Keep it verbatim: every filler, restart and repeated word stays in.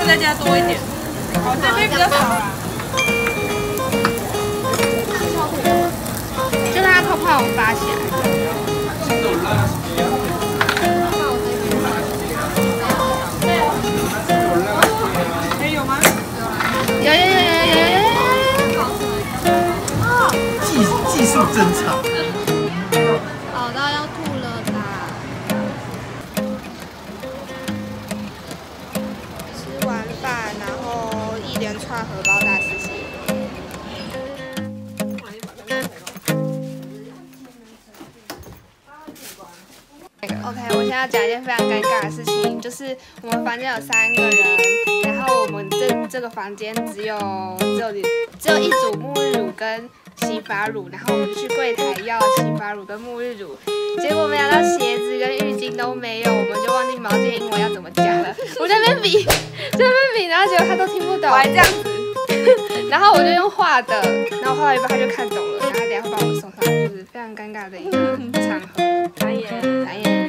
再加多一点。好，这边比较少啦。 就让它泡泡发起来。 还有吗？ 有有有有有有有有。 技技术真差。 好到要吐了啦！吃完饭，然后一连串荷包蛋事情。OK， 我现在要讲一件非常尴尬的事情，就是我们房间有三个人，然后我们这这个房间只有只有只有一组沐浴乳跟洗发乳，然后我们就去柜台要洗发乳跟沐浴乳，结果没想到鞋子跟浴巾都没有，我们就忘记毛巾英文要怎么讲了。我在那边比，在那边比，然后结果他都听不懂，我还这样子，然后我就用画的，然后画到一半他就看懂了，然后他等下会帮我送上来，就是非常尴尬的一个场合。 难言， 难言。